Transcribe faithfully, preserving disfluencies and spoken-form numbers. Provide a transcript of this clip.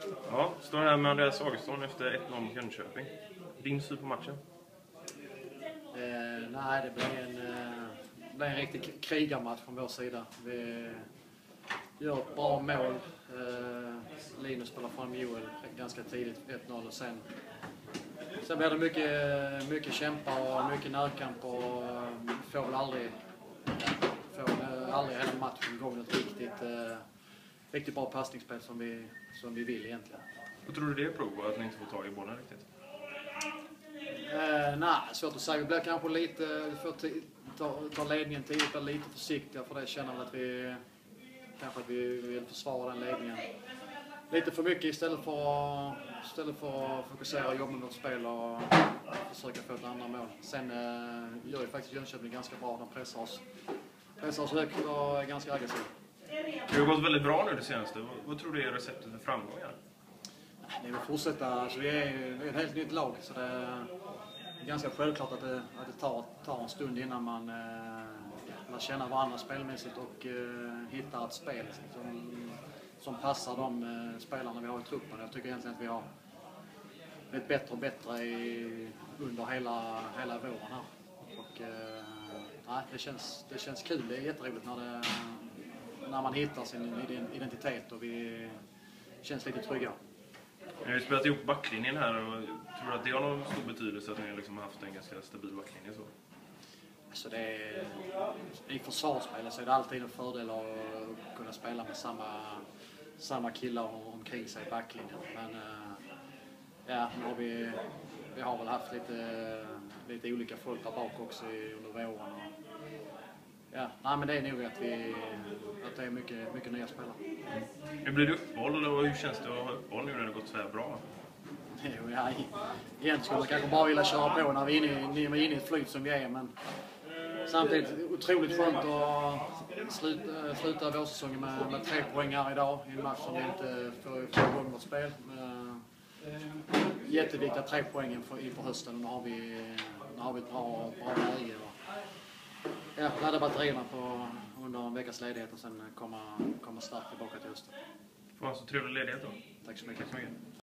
Ja, står här med Andreas Augustsson efter ett noll mot Jönköping. Din syn på matchen? Eh, nej, det blev en, eh, det blev en riktig krigarmatch från vår sida. Vi gör ett bra mål. Eh, Linus spelar fram Joel ganska tidigt, ett noll, och sen Sen blir det mycket, mycket kämpa och mycket närkamp, och får väl aldrig, får väl aldrig hela matchen gå något riktigt, eh, riktigt bra passningsspel som vi, som vi vill egentligen. Vad tror du det är prov på, att ni inte får tag i bollen riktigt? Eh, nej, svårt att säga. Vi blir kanske lite, vi får ta, ta ledningen tidigt, blir lite försiktiga, för det känner vi att vi kanske att vi vill försvara den ledningen lite för mycket istället för, istället för att fokusera och jobba med vårt spel och försöka få ett andra mål. Sen eh, gör ju faktiskt Jönköping ganska bra. De pressar oss, pressar oss högt och är ganska aggressiva. Det har gått väldigt bra nu det senaste. Vad, vad tror du är receptet för framgångar? Det är att fortsätta. Alltså, vi är ju ett helt nytt lag, så det är ganska självklart att det, att det tar, tar en stund innan man eh, lär känna varandra spelmässigt och eh, hittar ett spel som, som passar de eh, spelarna vi har i truppen. Jag tycker egentligen att vi har blivit bättre och bättre i, under hela, hela våren här. Och, eh, nej, det, känns, det känns kul. Det är jätteroligt när, det, när man hittar sin identitet och vi känns lite trygga. Ni har ju spelat ihop backlinjen här, och tror du att det har någon stor betydelse att ni liksom har haft en ganska stabil backlinje så? Alltså det är, i försvarsspel så är det alltid en fördel att kunna spela med samma, samma killar omkring sig i backlinjen. Men ja, nu har vi, vi har väl haft lite, lite olika folk där bak också under våren. Och, ja, nej, men det är nog att, vi, att det är mycket, mycket nya spelare. Hur blir det uppehåll, och hur känns det att ha uppehåll nu när det gått så här bra? Jo, ja, egentligen skulle man kanske bara vilja köra på när vi är inne, när vi är inne i ett flyt som vi är, men samtidigt otroligt skönt att sluta, sluta vårsäsongen med, med tre poäng här idag i en match som vi inte får, får igång vårt spel. Jätteviktiga tre poängen för, inför hösten. Nu har vi, nu har vi ett bra, bra läge. Ja, ladda batterierna på, under en veckas ledighet och sen komma, komma starkt tillbaka till hösten. Får man så trevlig ledighet då? Tack så mycket. Tack så mycket.